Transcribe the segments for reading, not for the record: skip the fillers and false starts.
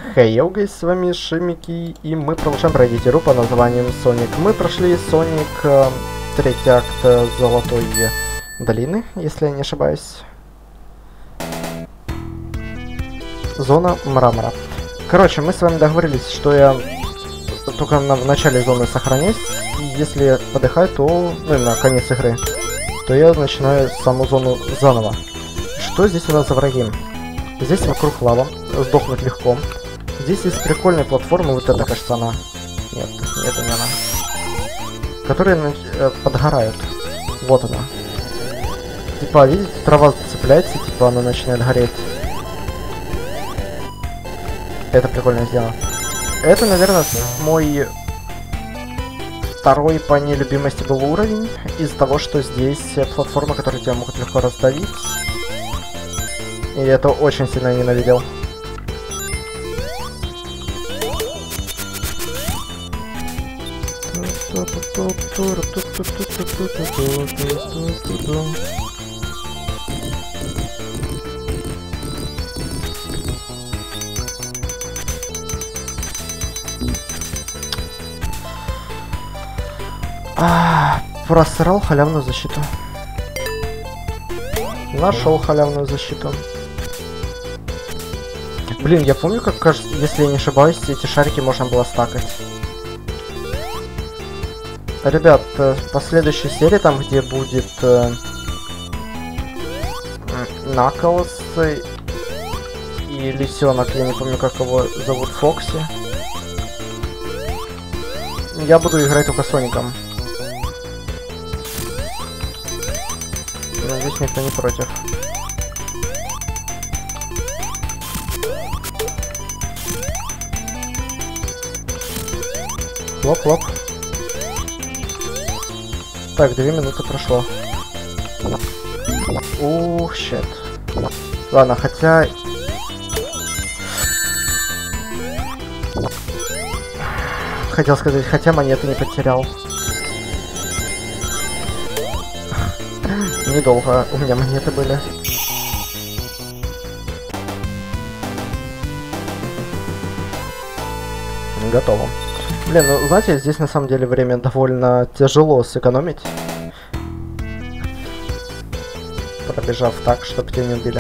Хей, йоу, гайс, с вами Шимики, и мы продолжаем пройти игру под названием Sonic. Мы прошли Sonic третий акт Золотой долины, если я не ошибаюсь. Зона мрамора. Короче, мы с вами договорились, что я только в начале зоны сохраняюсь, и если подыхаю, то, ну, именно конец игры, то я начинаю саму зону заново. Что здесь у нас за враги? Здесь вокруг лава, сдохнуть легко. Здесь есть прикольная платформа, вот эта, кажется, она. Нет, это не она. Которые подгорают. Вот она. Типа, видите, трава цепляется, типа она начинает гореть. Это прикольно сделано. Это, наверное, мой второй по нелюбимости был уровень. Из-за того, что здесь платформа, которую тебя могут легко раздавить. И это очень сильно ненавидел. Просрал халявную защиту. Нашел халявную защиту. Блин, я помню, как, кажется, если я не ошибаюсь, эти шарики можно было стакать. Ребят, в последующей серии, там где будет Наклз и лисенок, я не помню, как его зовут, Фокси, я буду играть только Соником. Надеюсь, никто не против. Хлоп-хлоп. Так, 2 минуты прошло. Ух, щет. Ладно, хотя... Хотел сказать, хотя монеты не потерял. Недолго у меня монеты были. Готово. Блин, ну знаете, здесь на самом деле время довольно тяжело сэкономить. Пробежав так, чтобы тебя не убили.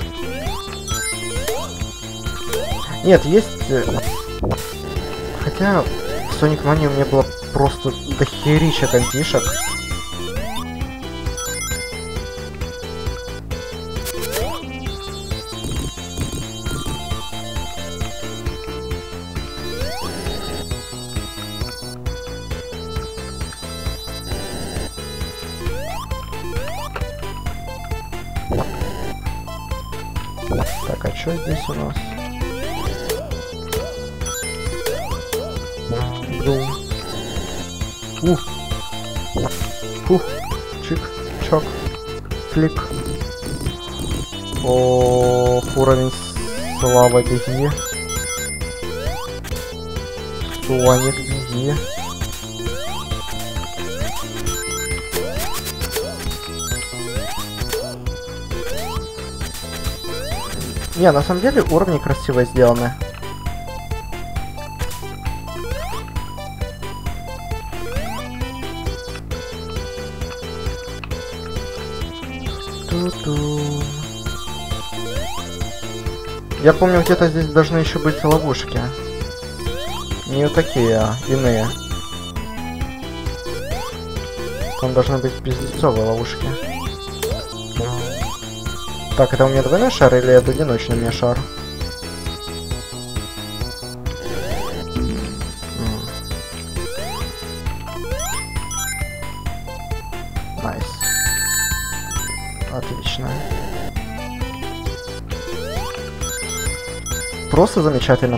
Нет, есть... Хотя в Sonic Mania у меня было просто дохерища контишек. Так, а что здесь у нас? Фух, чик, чок, флик. Ох, уровень слава, беги. Соник, беги. Не, на самом деле уровни красиво сделаны. Я помню, где-то здесь должны еще быть ловушки. Не вот такие, а иные. Там должны быть пиздецовые ловушки. Так, это у меня двойной шар или это одиночный у меня шар? Найс. Отлично. Просто замечательно.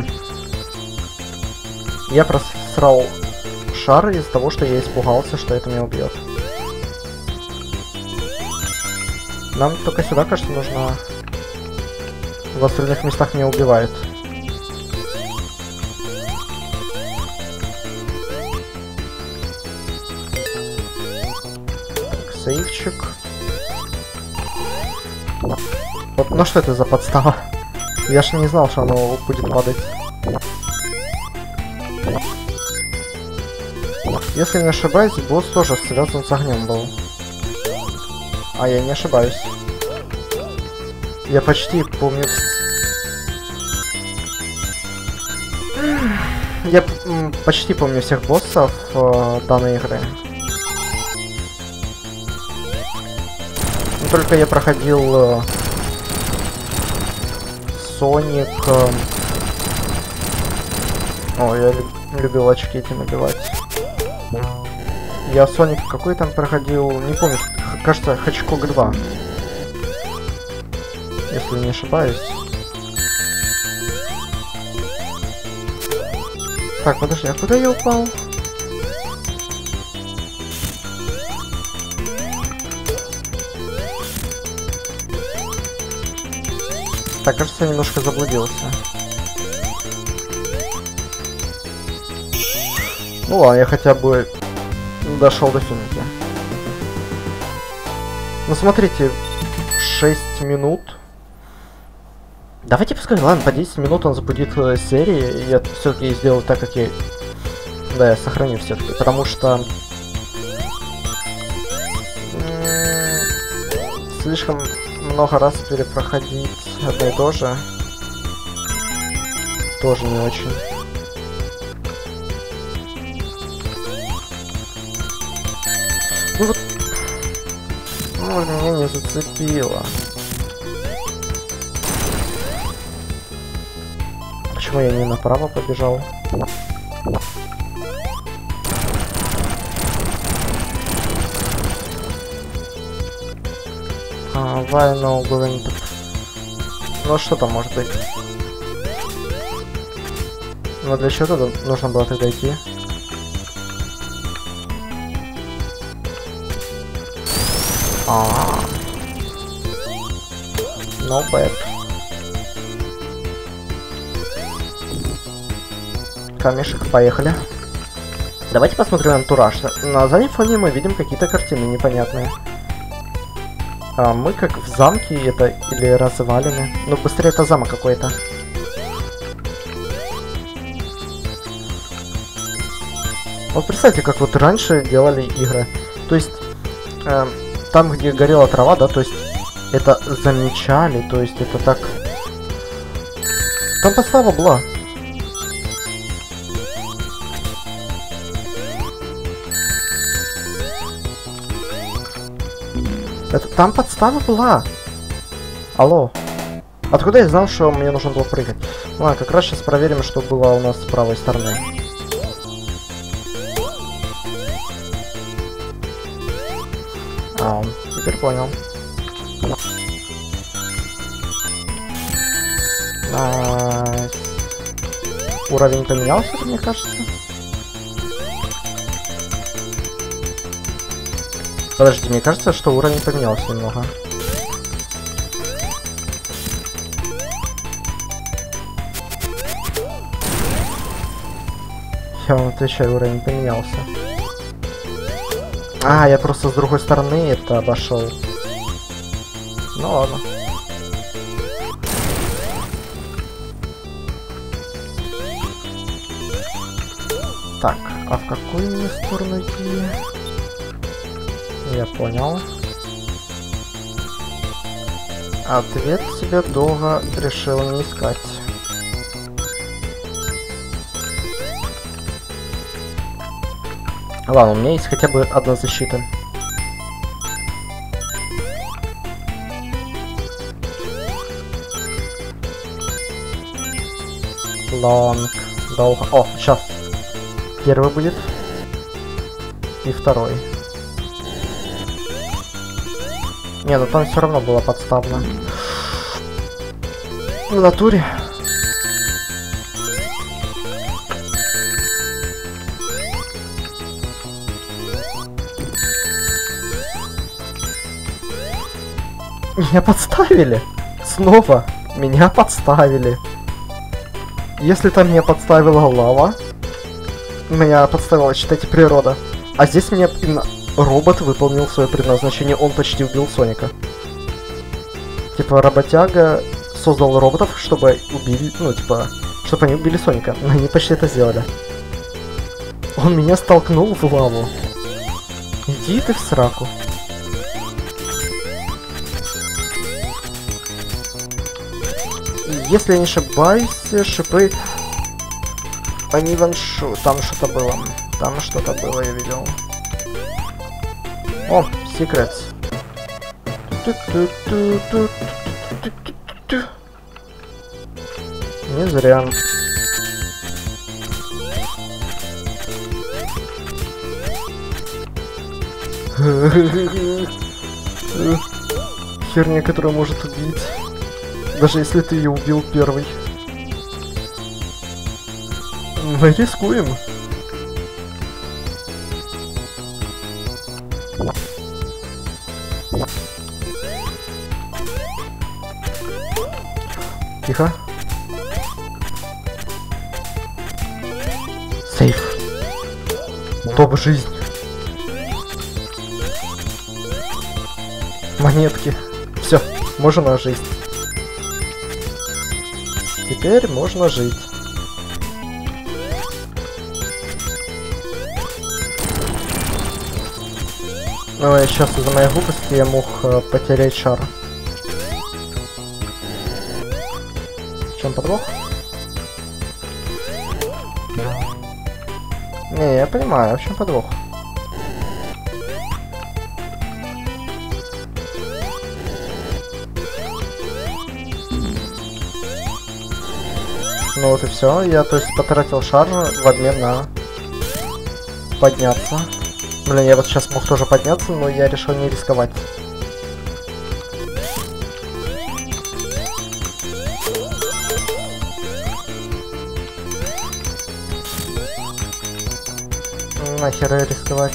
Я просрал шар из-за того, что я испугался, что это меня убьет. Нам только сюда, кажется, нужно... В остальных местах не убивает. Так, сейвчик. Вот, ну что это за подстава? Я ж не знал, что оно будет падать. Если не ошибаюсь, босс тоже связан с огнем был. А я не ошибаюсь. Я почти помню... Я почти помню всех боссов данной игры. Но только я проходил Соник... О, я любил очки эти набивать. Я Соник какой там проходил, не помню, кажется, Хэтчхок 2. Если не ошибаюсь. Так, подожди, а куда я упал? Так, кажется, я немножко заблудился. Ну ладно, я хотя бы дошел до финики. Ну смотрите, 6 минут. Давайте пускай, ладно, по 10 минут он запустит серии. И я все-таки сделаю так, как я... Да, я сохраню все-таки, потому что... слишком много раз перепроходить одно и то же. Тоже не очень. Ну вот... Ну, меня не зацепило. Почему я не направо побежал? Вайно было не так. Ну что там может быть? Но для чего тогда нужно было тогда идти? No bad. Камешек, поехали. Давайте посмотрим антураж. На заднем фоне мы видим какие-то картины непонятные. Мы как в замке это или развалины. Ну быстрее это замок какой-то. Вот представьте, как вот раньше делали игры. То есть там, где горела трава, да, то есть это замечали, то есть это так... Там подстава была. Это там подстава была. Алло. Откуда я знал, что мне нужно было прыгать? Ладно, как раз сейчас проверим, что было у нас с правой стороны. Теперь понял. Найс. Уровень поменялся, мне кажется. Подождите, мне кажется, что уровень поменялся немного. Я вам отвечаю, уровень поменялся. Я просто с другой стороны это обошел. Ну ладно. Так, а в какую мне сторону идти? Я понял. Ответ себе долго решил не искать. Ладно, у меня есть хотя бы одна защита. Лонг. Долго. О, сейчас. Первый будет. И второй. Не, ну там все равно было подставно. В натуре. Меня подставили. Снова. Меня подставили. Если там меня подставила лава, меня подставила, считайте, природа. А здесь меня именно робот выполнил свое предназначение. Он почти убил Соника. Типа работяга создал роботов, чтобы убили, ну типа, чтобы они убили Соника. Но они почти это сделали. Он меня столкнул в лаву. Иди ты в сраку. Если я не ошибаюсь, шипы... Они ваншу... Там что-то было. Там что-то было, я видел. О, секрет. Не зря. Херня, которая может убить. Даже если ты ее убил первый. Мы рискуем. Тихо. Сейф. Топ-жизнь. Монетки. Все, можно жить. Теперь можно жить. Ну и сейчас из-за моей глупости я мог потерять шар. В чем подвох? Не, я понимаю, а в чем подвох? Ну вот и все. Я, то есть, потратил шар в обмен на подняться. Блин, я вот сейчас мог тоже подняться, но я решил не рисковать. Нахер рисковать.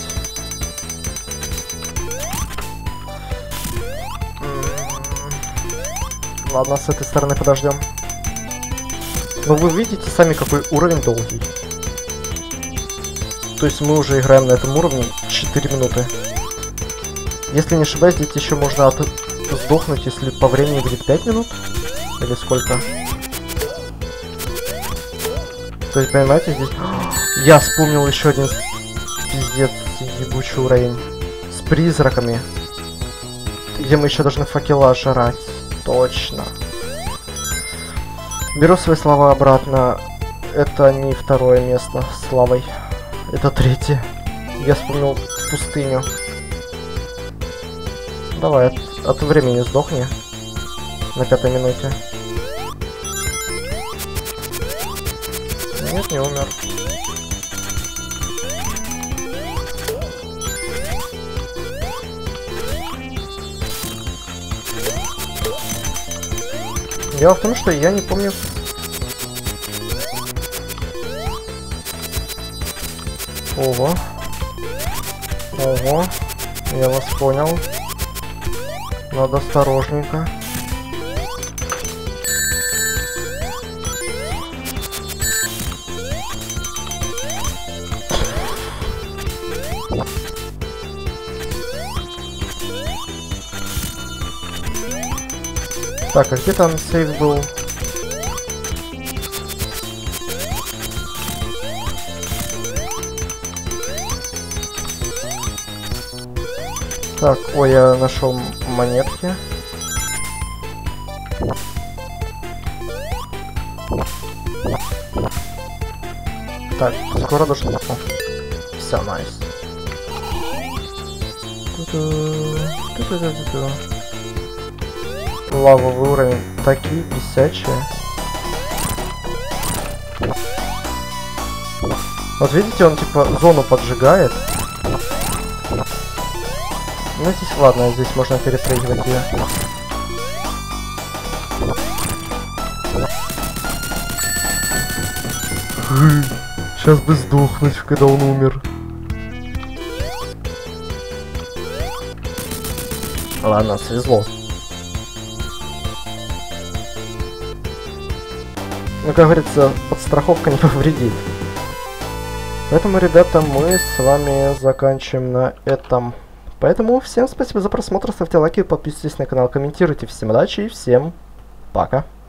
Ладно, с этой стороны подождем. Но вы видите сами, какой уровень долгий. То есть мы уже играем на этом уровне 4 минуты. Если не ошибаюсь, здесь еще можно сдохнуть, если по времени будет 5 минут. Или сколько? То есть, понимаете, здесь... Я вспомнил еще один пиздец ебучий уровень. С призраками. Где мы еще должны факела жрать. Точно. Беру свои слова обратно. Это не второе место с славой. Это третье. Я вспомнил пустыню. Давай, от времени сдохни. На 5-й минуте. Нет, не умер. Дело в том, что я не помню... Ого. Ого. Я вас понял. Надо осторожненько. Так, а где там сейф был? Так, ой, я нашел монетки. Так, скоро должен... Все, найс. Лавовый уровень. Такие бесячие. Вот видите, он типа зону поджигает. Ну здесь ладно, здесь можно перепрыгивать ее. Сейчас бы сдохнуть, когда он умер. Ладно, свезло. Ну, как говорится, подстраховка не повредит. Поэтому, ребята, мы с вами заканчиваем на этом. Поэтому всем спасибо за просмотр, ставьте лайки, подписывайтесь на канал, комментируйте. Всем удачи и всем пока.